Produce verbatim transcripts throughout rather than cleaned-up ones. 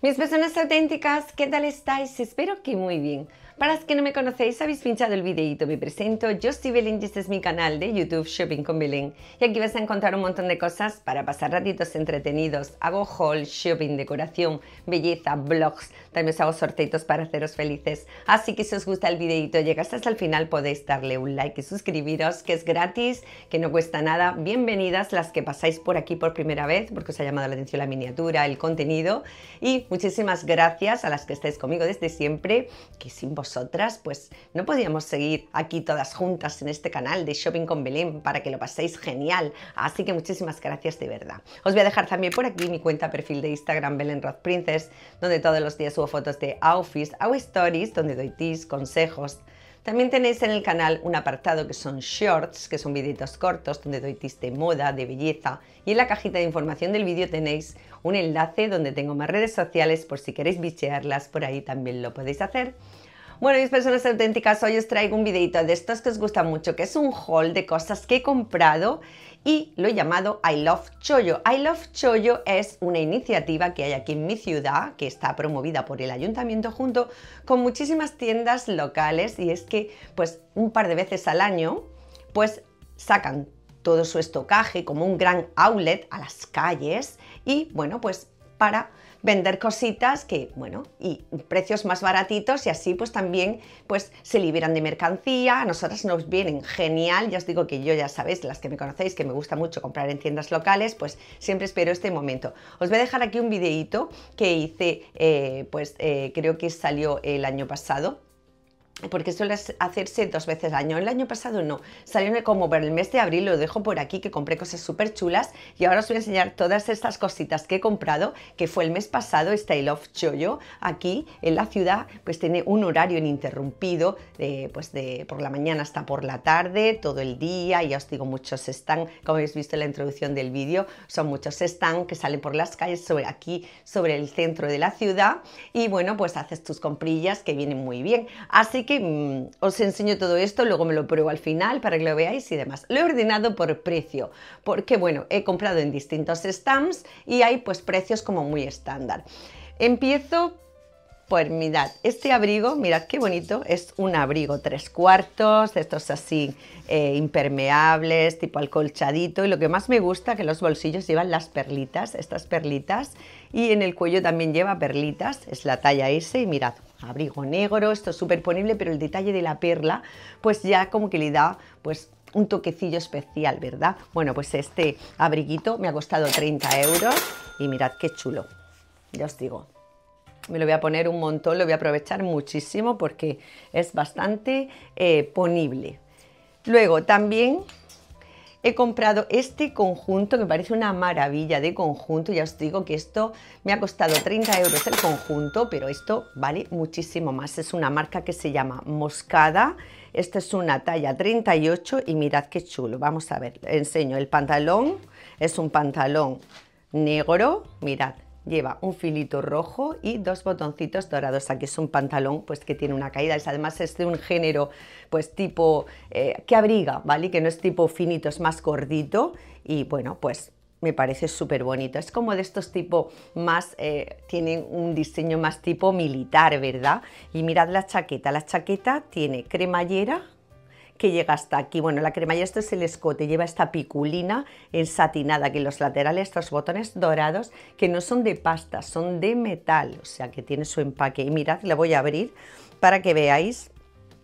Mis personas auténticas, ¿qué tal estáis? Espero que muy bien. Para los que no me conocéis, habéis pinchado el videito, me presento, yo soy Belén y este es mi canal de YouTube Shopping con Belén. Y aquí vas a encontrar un montón de cosas para pasar ratitos entretenidos. Hago haul, shopping, decoración, belleza, vlogs, también os hago sorteitos para haceros felices. Así que si os gusta el videito, llegáis hasta el final, podéis darle un like y suscribiros, que es gratis, que no cuesta nada. Bienvenidas las que pasáis por aquí por primera vez, porque os ha llamado la atención la miniatura, el contenido. Y muchísimas gracias a las que estáis conmigo desde siempre, que sin vosotras pues no podíamos seguir aquí todas juntas en este canal de Shopping con Belén para que lo paséis genial. Así que muchísimas gracias de verdad. Os voy a dejar también por aquí mi cuenta perfil de Instagram Belén Roth Princess, donde todos los días subo fotos de outfits, hago stories donde doy tips, consejos. También tenéis en el canal un apartado que son shorts, que son videitos cortos donde doy tips de moda, de belleza, y en la cajita de información del vídeo tenéis un enlace donde tengo más redes sociales por si queréis bichearlas, por ahí también lo podéis hacer. Bueno, mis personas auténticas, hoy os traigo un videito de estos que os gustan mucho, que es un haul de cosas que he comprado y lo he llamado I Love Chollo. I Love Chollo es una iniciativa que hay aquí en mi ciudad, que está promovida por el ayuntamiento junto con muchísimas tiendas locales, y es que pues un par de veces al año pues sacan todo su estocaje como un gran outlet a las calles y bueno, pues para vender cositas que, bueno, y precios más baratitos, y así pues también pues se liberan de mercancía. A nosotras nos vienen genial. Ya os digo que yo, ya sabéis, las que me conocéis, que me gusta mucho comprar en tiendas locales, pues siempre espero este momento. Os voy a dejar aquí un videíto que hice, eh, pues eh, creo que salió el año pasado, porque suele hacerse dos veces al año. El año pasado no, salió como por el mes de abril, lo dejo por aquí, que compré cosas súper chulas, y ahora os voy a enseñar todas estas cositas que he comprado, que fue el mes pasado. Este I Love Chollo, aquí en la ciudad, pues tiene un horario ininterrumpido, de, pues de por la mañana hasta por la tarde, todo el día. Ya os digo, muchos están, como habéis visto en la introducción del vídeo, son muchos están que salen por las calles, sobre aquí, sobre el centro de la ciudad, y bueno, pues haces tus comprillas que vienen muy bien. Así que mmm, os enseño todo esto, luego me lo pruebo al final para que lo veáis y demás. Lo he ordenado por precio, porque bueno, he comprado en distintos stands y hay pues precios como muy estándar. Empiezo por, mirad, este abrigo, mirad qué bonito, es un abrigo tres cuartos, de estos así eh, impermeables, tipo acolchadito, y lo que más me gusta, que los bolsillos llevan las perlitas, estas perlitas, y en el cuello también lleva perlitas, es la talla S, y mirad, abrigo negro, esto es súper ponible, pero el detalle de la perla, pues ya como que le da, pues, un toquecillo especial, ¿verdad? Bueno, pues este abriguito me ha costado treinta euros, y mirad qué chulo, ya os digo. Me lo voy a poner un montón, lo voy a aprovechar muchísimo porque es bastante eh, ponible. Luego también he comprado este conjunto que me parece una maravilla de conjunto. Ya os digo que esto me ha costado treinta euros el conjunto, pero esto vale muchísimo más. Es una marca que se llama Moscada. Esta es una talla treinta y ocho y mirad qué chulo. Vamos a ver, enseño el pantalón. Es un pantalón negro, mirad. Lleva un filito rojo y dos botoncitos dorados. Aquí es un pantalón pues que tiene una caída, es, además es de un género pues tipo eh, que abriga, ¿vale? Que no es tipo finito, es más gordito, y bueno, pues me parece súper bonito. Es como de estos tipo más, eh, tienen un diseño más tipo militar, ¿verdad? Y mirad la chaqueta, la chaqueta tiene cremallera que llega hasta aquí. Bueno, la cremallera, esto es el escote, lleva esta piculina ensatinada, que en los laterales estos botones dorados, que no son de pasta, son de metal, o sea que tiene su empaque. Y mirad, le voy a abrir para que veáis,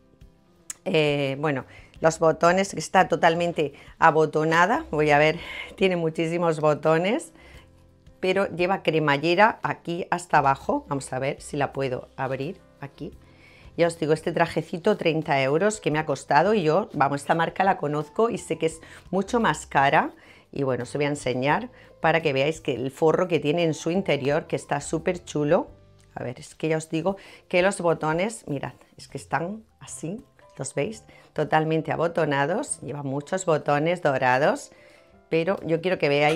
eh, bueno, los botones, que está totalmente abotonada, voy a ver, tiene muchísimos botones, pero lleva cremallera aquí hasta abajo. Vamos a ver si la puedo abrir aquí. Ya os digo, este trajecito treinta euros que me ha costado, y yo, vamos, esta marca la conozco y sé que es mucho más cara. Y bueno, os voy a enseñar para que veáis que el forro que tiene en su interior, que está súper chulo. A ver, es que ya os digo que los botones, mirad, es que están así, ¿los veis? Totalmente abotonados, lleva muchos botones dorados, pero yo quiero que veáis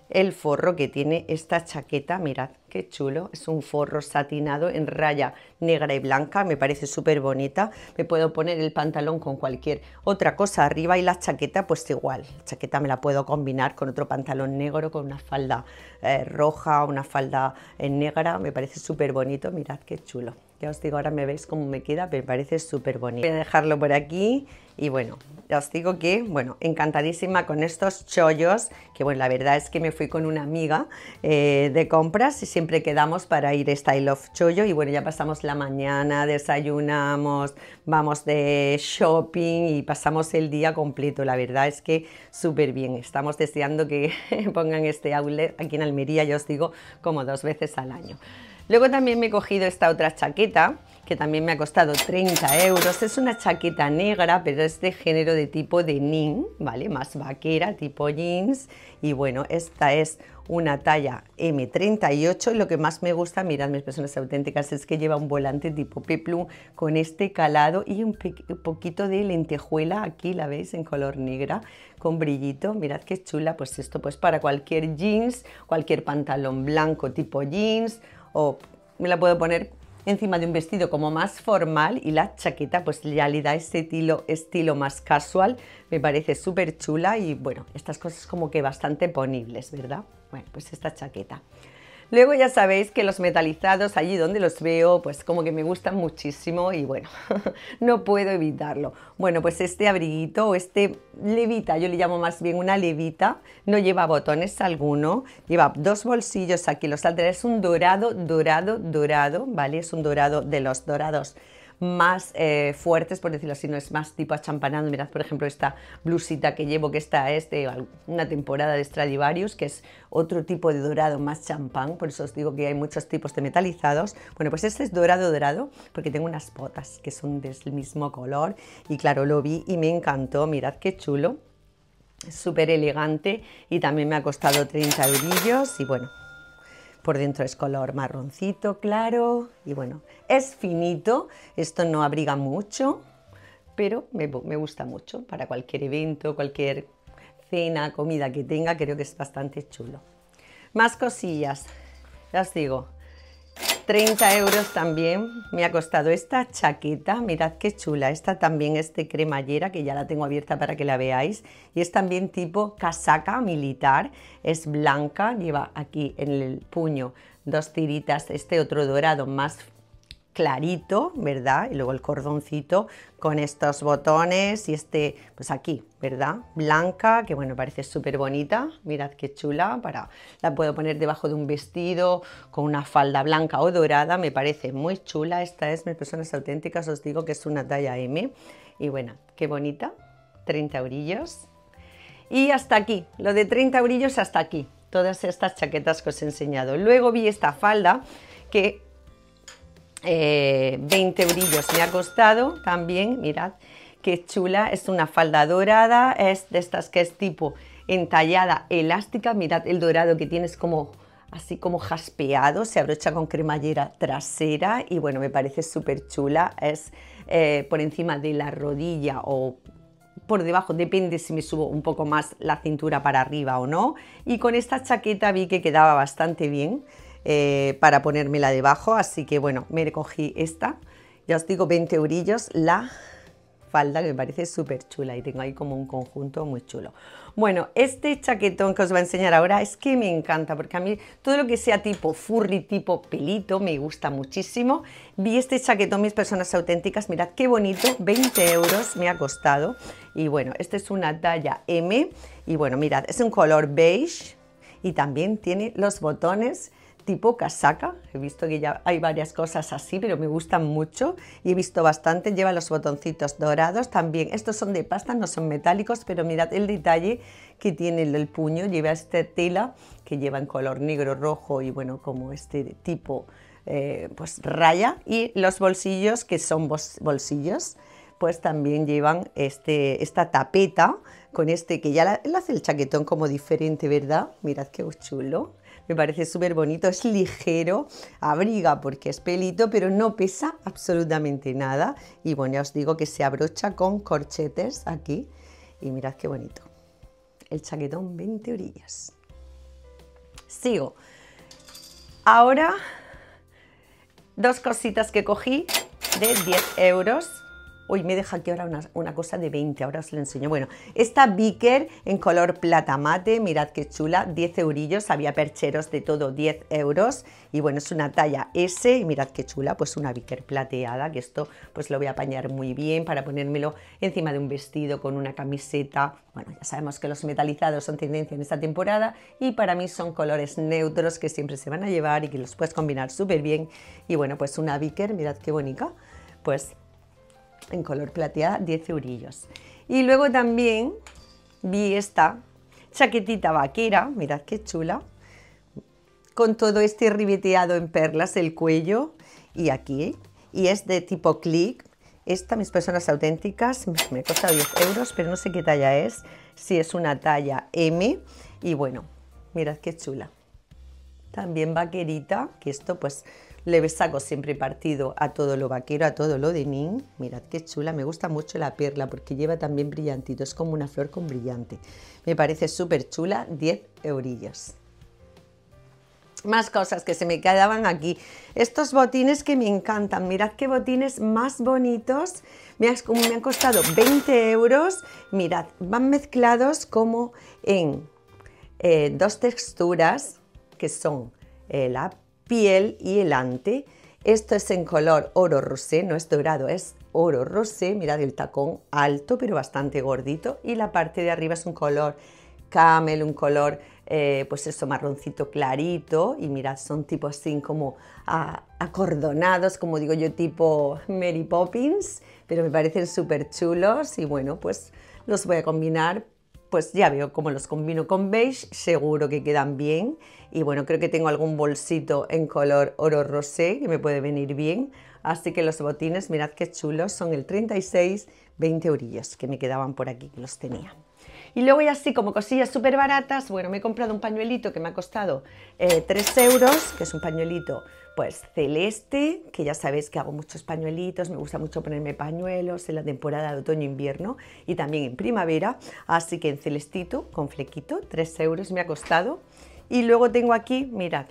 el forro que tiene esta chaqueta. Mirad qué chulo, es un forro satinado en raya negra y blanca, me parece súper bonita. Me puedo poner el pantalón con cualquier otra cosa arriba y la chaqueta pues igual. La chaqueta me la puedo combinar con otro pantalón negro, con una falda eh, roja, una falda eh, negra, me parece súper bonito. Mirad qué chulo. Ya os digo, ahora me veis cómo me queda, me parece súper bonito. Voy a dejarlo por aquí y bueno, ya os digo que, bueno, encantadísima con estos chollos, que bueno, la verdad es que me fui con una amiga eh, de compras y siempre quedamos para ir Style of Chollo y bueno, ya pasamos la mañana, desayunamos, vamos de shopping y pasamos el día completo. La verdad es que súper bien, estamos deseando que pongan este outlet aquí en Almería, ya os digo, como dos veces al año. Luego también me he cogido esta otra chaqueta, que también me ha costado treinta euros. Es una chaqueta negra, pero es de género de tipo denim, ¿vale? Más vaquera, tipo jeans. Y bueno, esta es una talla eme treinta y ocho. Y lo que más me gusta, mirad mis personas auténticas, es que lleva un volante tipo peplum con este calado y un, un poquito de lentejuela. Aquí la veis en color negra, con brillito. Mirad qué chula. Pues esto pues para cualquier jeans, cualquier pantalón blanco tipo jeans, o me la puedo poner encima de un vestido como más formal y la chaqueta pues ya le da ese estilo, estilo más casual. Me parece súper chula y bueno, estas cosas como que bastante ponibles, ¿verdad? Bueno, pues esta chaqueta. Luego ya sabéis que los metalizados, allí donde los veo, pues como que me gustan muchísimo y bueno, no puedo evitarlo. Bueno, pues este abriguito o este levita, yo le llamo más bien una levita, no lleva botones alguno, lleva dos bolsillos aquí, los laterales, es un dorado, dorado, dorado, ¿vale? Es un dorado de los dorados más eh, fuertes, por decirlo así, no es más tipo achampanado. Mirad, por ejemplo, esta blusita que llevo, que esta es de una temporada de Stradivarius, que es otro tipo de dorado más champán, por eso os digo que hay muchos tipos de metalizados. Bueno, pues este es dorado dorado, porque tengo unas botas que son del mismo color, y claro, lo vi y me encantó. Mirad qué chulo, es súper elegante y también me ha costado treinta eurillos y bueno, por dentro es color marroncito claro y bueno, es finito, esto no abriga mucho, pero me, me gusta mucho para cualquier evento, cualquier cena, comida que tenga, creo que es bastante chulo. Más cosillas, ya os digo, treinta euros también me ha costado esta chaqueta, mirad qué chula, esta también es de cremallera, que ya la tengo abierta para que la veáis, y es también tipo casaca militar, es blanca, lleva aquí en el puño dos tiritas, este otro dorado más clarito, ¿verdad? Y luego el cordoncito con estos botones y este, pues aquí, ¿verdad? Blanca, que bueno, parece súper bonita, mirad qué chula, para, la puedo poner debajo de un vestido con una falda blanca o dorada, me parece muy chula. Esta es mis personas auténticas, os digo que es una talla eme y bueno, qué bonita, treinta eurillos. Y hasta aquí, lo de treinta eurillos hasta aquí, todas estas chaquetas que os he enseñado. Luego vi esta falda que Eh, veinte eurillos me ha costado también, mirad qué chula, es una falda dorada, es de estas que es tipo entallada elástica, mirad el dorado que tienes como así como jaspeado, se abrocha con cremallera trasera y bueno, me parece súper chula, es eh, por encima de la rodilla o por debajo, depende si me subo un poco más la cintura para arriba o no, y con esta chaqueta vi que quedaba bastante bien. Eh, para ponérmela debajo, así que bueno, me cogí esta, ya os digo, veinte eurillos la falda, que me parece súper chula y tengo ahí como un conjunto muy chulo. Bueno, este chaquetón que os voy a enseñar ahora es que me encanta, porque a mí todo lo que sea tipo furry, tipo pelito, me gusta muchísimo. Vi este chaquetón, mis personas auténticas, mirad qué bonito, veinte euros me ha costado y bueno, este es una talla eme y bueno, mirad, es un color beige y también tiene los botones tipo casaca. He visto que ya hay varias cosas así, pero me gustan mucho y he visto bastante. Lleva los botoncitos dorados también. Estos son de pasta, no son metálicos, pero mirad el detalle que tiene el, el puño. Lleva esta tela que lleva en color negro, rojo y bueno, como este tipo eh, pues raya, y los bolsillos, que son bolsillos, pues también llevan este, esta tapeta con este que ya la, la hace el chaquetón como diferente, ¿verdad? Mirad qué chulo. Me parece súper bonito, es ligero, abriga porque es pelito, pero no pesa absolutamente nada. Y bueno, ya os digo que se abrocha con corchetes aquí. Y mirad qué bonito. El chaquetón, veinte orillas. Sigo. Ahora, dos cositas que cogí de diez euros. Uy, me deja aquí ahora una, una cosa de veinte, ahora os lo enseño. Bueno, esta Beaker en color plata mate, mirad qué chula, diez eurillos, había percheros de todo, diez euros. Y bueno, es una talla S y mirad qué chula, pues una Beaker plateada, que esto pues lo voy a apañar muy bien para ponérmelo encima de un vestido con una camiseta. Bueno, ya sabemos que los metalizados son tendencia en esta temporada y para mí son colores neutros que siempre se van a llevar y que los puedes combinar súper bien. Y bueno, pues una Beaker, mirad qué bonita, pues en color plateada, diez eurillos. Y luego también vi esta chaquetita vaquera, mirad qué chula, con todo este ribeteado en perlas, el cuello y aquí, y es de tipo click. Esta, mis personas auténticas, me ha costado diez euros, pero no sé qué talla es, si es una talla M, y bueno, mirad qué chula. También vaquerita, que esto pues le saco siempre partido a todo lo vaquero, a todo lo de mí. Mirad qué chula, me gusta mucho la perla porque lleva también brillantito, es como una flor con brillante. Me parece súper chula, diez eurillos. Más cosas que se me quedaban aquí. Estos botines que me encantan, mirad qué botines más bonitos. Me han, me han costado veinte euros. Mirad, van mezclados como en eh, dos texturas, que son eh, la piel y el ante. Esto es en color oro rosé, no es dorado, es oro rosé. Mirad el tacón alto pero bastante gordito y la parte de arriba es un color camel, un color eh, pues eso, marroncito clarito, y mirad, son tipo así como ah, acordonados, como digo yo, tipo Mary Poppins, pero me parecen súper chulos y bueno, pues los voy a combinar. Pues ya veo cómo los combino con beige, seguro que quedan bien. Y bueno, creo que tengo algún bolsito en color oro rosé que me puede venir bien. Así que los botines, mirad qué chulos, son el treinta y seis, veinte eurillos, que me quedaban por aquí, que los tenía. Y luego ya así como cosillas súper baratas, bueno, me he comprado un pañuelito que me ha costado eh, tres euros, que es un pañuelito pues celeste, que ya sabéis que hago muchos pañuelitos, me gusta mucho ponerme pañuelos en la temporada de otoño-invierno y también en primavera, así que en celestito, con flequito, tres euros me ha costado. Y luego tengo aquí, mirad,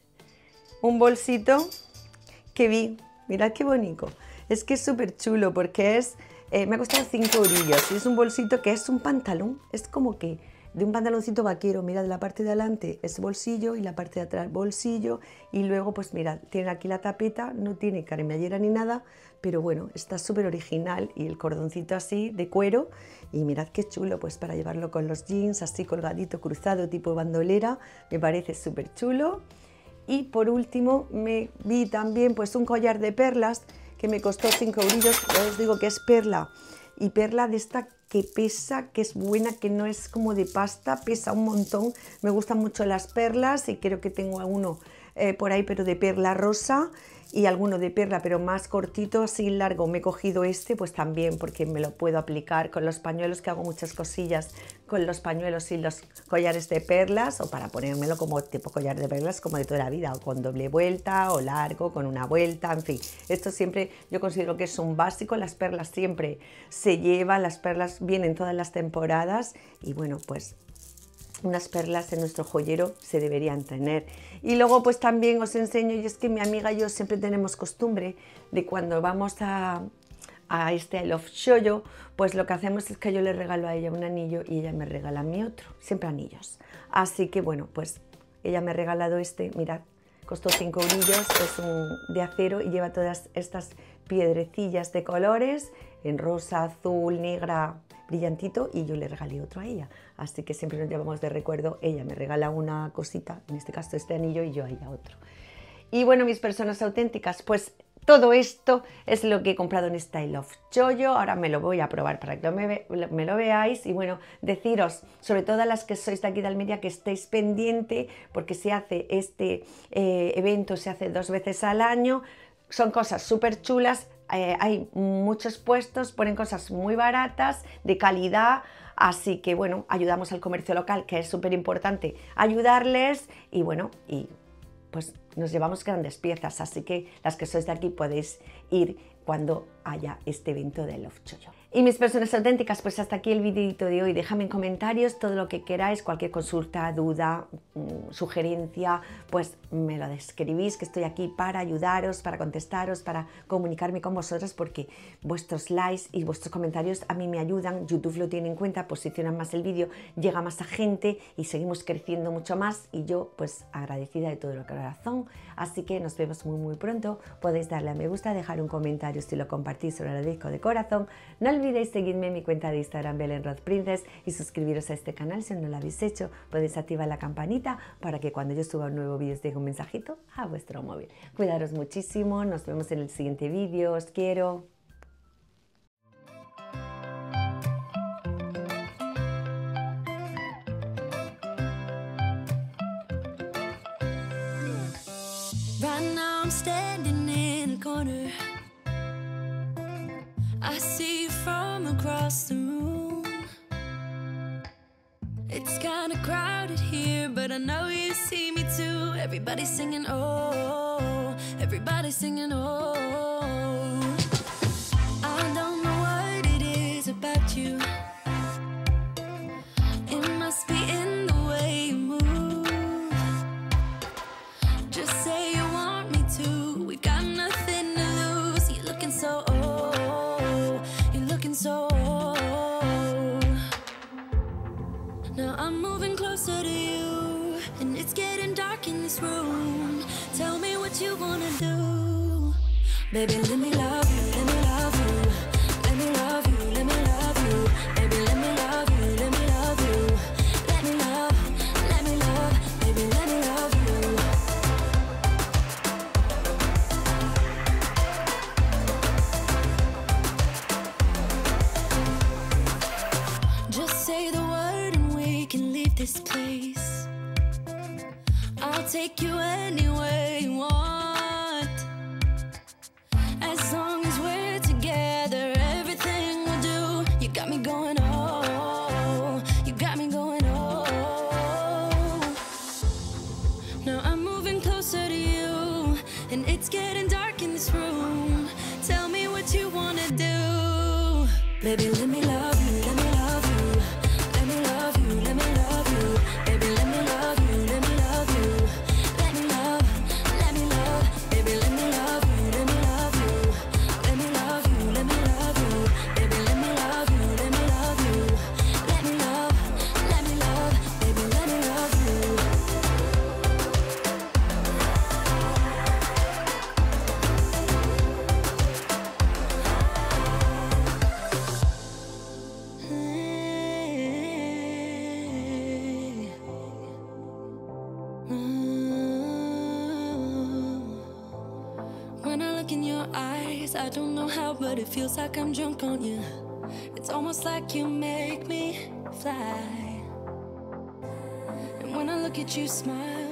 un bolsito que vi, mirad qué bonito, es que es súper chulo porque es, eh, me ha costado cinco eurillos y es un bolsito que es un pantalón, es como que de un pantaloncito vaquero. Mirad, la parte de adelante es bolsillo y la parte de atrás bolsillo, y luego pues mirad, tiene aquí la tapeta, no tiene cremallera ni nada, pero bueno, está súper original, y el cordoncito así de cuero, y mirad qué chulo, pues para llevarlo con los jeans así colgadito, cruzado, tipo bandolera, me parece súper chulo. Y por último me vi también pues un collar de perlas que me costó cinco eurillos, ya os digo que es perla, y perla de esta que pesa, que es buena, que no es como de pasta, pesa un montón. Me gustan mucho las perlas y creo que tengo alguno eh, por ahí, pero de perla rosa, y alguno de perla pero más cortito, así largo. Me he cogido este pues también porque me lo puedo aplicar con los pañuelos, que hago muchas cosillas con los pañuelos y los collares de perlas, o para ponérmelo como tipo collar de perlas como de toda la vida, o con doble vuelta o largo, con una vuelta, en fin. Esto siempre yo considero que es un básico, las perlas siempre se llevan, las perlas vienen todas las temporadas, y bueno, pues unas perlas en nuestro joyero se deberían tener. Y luego pues también os enseño, y es que mi amiga y yo siempre tenemos costumbre de cuando vamos a, a este I Love Shoujo, pues lo que hacemos es que yo le regalo a ella un anillo y ella me regala a mí otro, siempre anillos. Así que bueno, pues ella me ha regalado este, mirad, costó cinco eurillos, es un de acero y lleva todas estas piedrecillas de colores, en rosa, azul, negra, brillantito, y yo le regalé otro a ella, así que siempre nos llevamos de recuerdo. Ella me regala una cosita, en este caso este anillo, y yo a ella otro. Y bueno, mis personas auténticas, pues todo esto es lo que he comprado en este I Love Shoujo. Ahora me lo voy a probar para que me, ve, me lo veáis, y bueno, deciros, sobre todo a las que sois de aquí de Almería, que estéis pendiente, porque se hace este eh, evento, se hace dos veces al año, son cosas súper chulas. Eh, hay muchos puestos, ponen cosas muy baratas, de calidad, así que bueno, ayudamos al comercio local, que es súper importante ayudarles, y bueno, y pues nos llevamos grandes piezas, así que las que sois de aquí podéis ir cuando haya este evento de Love Shoujo. Y mis personas auténticas, pues hasta aquí el videito de hoy. Déjame en comentarios todo lo que queráis, cualquier consulta, duda, sugerencia, pues me lo escribís, que estoy aquí para ayudaros, para contestaros, para comunicarme con vosotros, porque vuestros likes y vuestros comentarios a mí me ayudan. YouTube lo tiene en cuenta, posiciona más el vídeo, llega más a gente y seguimos creciendo mucho más, y yo pues agradecida de todo el corazón. Así que nos vemos muy muy pronto. Podéis darle a me gusta, dejar un comentario si lo compartís, os lo agradezco de corazón. No olvidéis seguirme en mi cuenta de Instagram Belén Roth Princess y suscribiros a este canal si no lo habéis hecho. Podéis activar la campanita para que cuando yo suba un nuevo vídeo os llegue un mensajito a vuestro móvil. Cuidaros muchísimo, nos vemos en el siguiente vídeo, os quiero. Right now I'm standing in a corner. I see you from across the room. It's kinda crowded here, but I know you see me too. Everybody's singing oh, everybody's singing oh. I don't know what it is about you. It must be in the way you move. Just say you want me to. We've got nothing to lose. You're looking so oh, you're looking so oh. Now I'm moving closer to you, and it's getting dark in this room. Tell me what you wanna do. Baby, let me love you, let me love you. Let me love you, let me love you. Baby, let me love you, let me love you. Let me love, let me love. Baby, let me love you. Just say the word and we can leave this place. I'll take you anywhere you want. As long as we're together, everything we'll do. You got me going oh, you got me going oh. Now I'm moving closer to you, and it's getting dark in this room. Tell me what you wanna do. Baby, let me love you, let me love you. Let me love you, let me love you. Baby, let me love you, let me love you. Let me love, let me love. Baby, let me love you, let me love you. Let me love you, let me love you. Baby, let me love you, let me love you. Let me love, let me love. Baby, let me love you. When I look in your eyes, I don't know how, but it feels like I'm drunk on you. It's almost like you make me fly. And when I look at you smile,